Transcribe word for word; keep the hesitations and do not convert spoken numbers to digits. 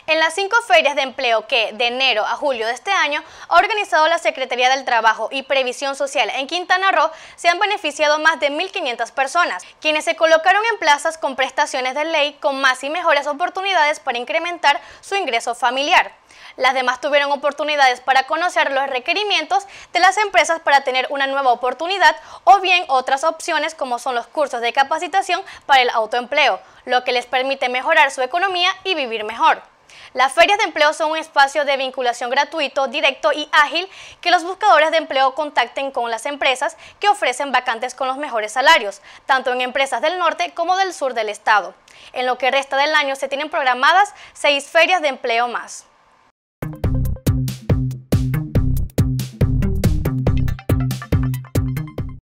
En las cinco ferias de empleo que, de enero a julio de este año, ha organizado la Secretaría del Trabajo y Previsión Social en Quintana Roo, se han beneficiado más de mil quinientas personas, quienes se colocaron en plazas con prestaciones de ley con más y mejores oportunidades para incrementar su ingreso familiar. Las demás tuvieron oportunidades para conocer los requerimientos de las empresas para tener una nueva oportunidad o bien otras opciones como son los cursos de capacitación para el autoempleo, lo que les permite mejorar su economía y vivir mejor. Las ferias de empleo son un espacio de vinculación gratuito, directo y ágil que los buscadores de empleo contacten con las empresas que ofrecen vacantes con los mejores salarios, tanto en empresas del norte como del sur del estado. En lo que resta del año se tienen programadas seis ferias de empleo más.